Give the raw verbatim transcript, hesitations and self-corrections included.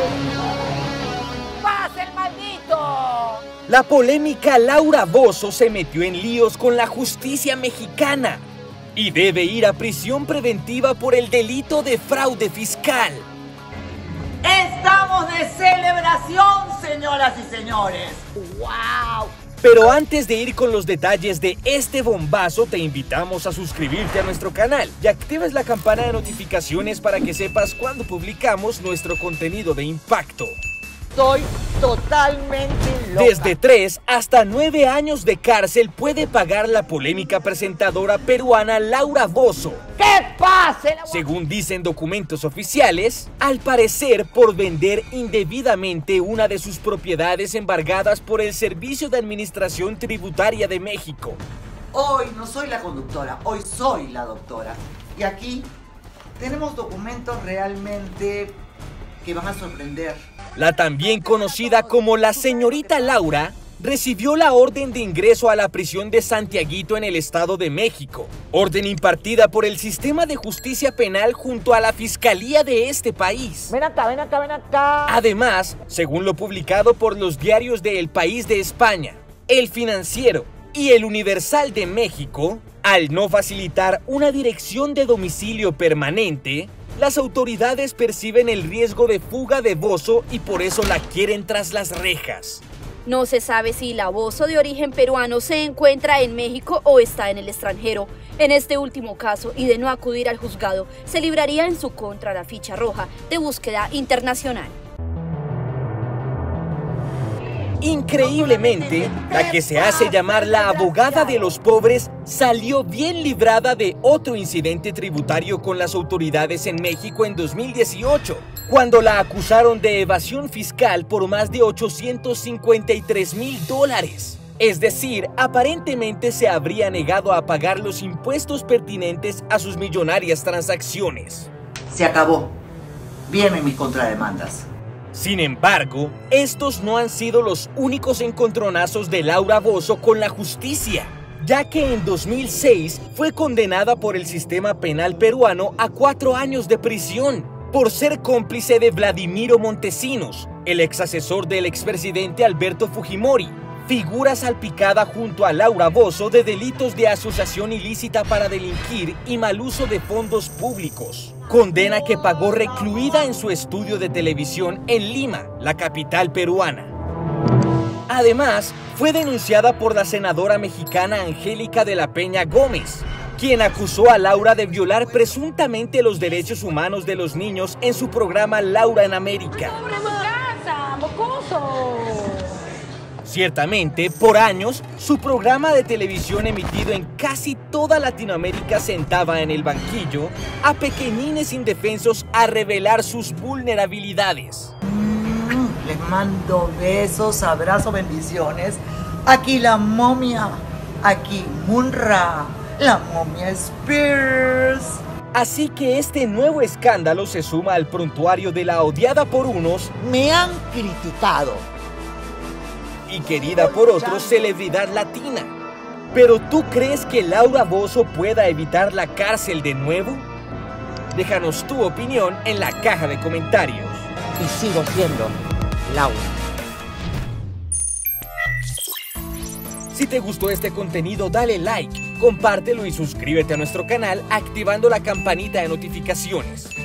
¡Pasa el maldito! La polémica Laura Bozzo se metió en líos con la justicia mexicana y debe ir a prisión preventiva por el delito de fraude fiscal. ¡Estamos de celebración, señoras y señores! ¡Wow! Pero antes de ir con los detalles de este bombazo, te invitamos a suscribirte a nuestro canal y actives la campana de notificaciones para que sepas cuando publicamos nuestro contenido de impacto. Estoy totalmente loca. Desde tres hasta nueve años de cárcel puede pagar la polémica presentadora peruana Laura Bozzo. ¿Qué pase? Según dicen documentos oficiales, al parecer por vender indebidamente una de sus propiedades embargadas por el Servicio de Administración Tributaria de México. Hoy no soy la conductora, hoy soy la doctora. Y aquí tenemos documentos realmente que van a sorprender. La también conocida como la señorita Laura recibió la orden de ingreso a la prisión de Santiaguito en el Estado de México, orden impartida por el sistema de justicia penal junto a la fiscalía de este país. Ven acá, ven acá, ven acá. Además, según lo publicado por los diarios de El País de España, El Financiero y El Universal de México, al no facilitar una dirección de domicilio permanente, las autoridades perciben el riesgo de fuga de Bozzo y por eso la quieren tras las rejas. No se sabe si la Bozzo de origen peruano se encuentra en México o está en el extranjero. En este último caso, y de no acudir al juzgado, se libraría en su contra la ficha roja de búsqueda internacional. Increíblemente, la que se hace llamar la abogada de los pobres salió bien librada de otro incidente tributario con las autoridades en México en dos mil dieciocho, cuando la acusaron de evasión fiscal por más de ochocientos cincuenta y tres mil dólares. Es decir, aparentemente se habría negado a pagar los impuestos pertinentes a sus millonarias transacciones. Se acabó. Vienen mis contrademandas. Sin embargo, estos no han sido los únicos encontronazos de Laura Bozzo con la justicia, ya que en dos mil seis fue condenada por el sistema penal peruano a cuatro años de prisión por ser cómplice de Vladimiro Montesinos, el ex asesor del expresidente Alberto Fujimori, figura salpicada junto a Laura Bozzo de delitos de asociación ilícita para delinquir y mal uso de fondos públicos. Condena que pagó recluida en su estudio de televisión en Lima, la capital peruana. Además, fue denunciada por la senadora mexicana Angélica de la Peña Gómez, quien acusó a Laura de violar presuntamente los derechos humanos de los niños en su programa Laura en América. Ciertamente, por años, su programa de televisión emitido en casi toda Latinoamérica sentaba en el banquillo a pequeñines indefensos a revelar sus vulnerabilidades. Mm, les mando besos, abrazos, bendiciones. Aquí la momia, aquí Munra, la momia Spears. Así que este nuevo escándalo se suma al prontuario de la odiada por unos, me han criticado, y querida por otros, celebridad latina. ¿Pero tú crees que Laura Bozzo pueda evitar la cárcel de nuevo? Déjanos tu opinión en la caja de comentarios. y sigo siendo Laura. Si te gustó este contenido, dale like, compártelo y suscríbete a nuestro canal activando la campanita de notificaciones.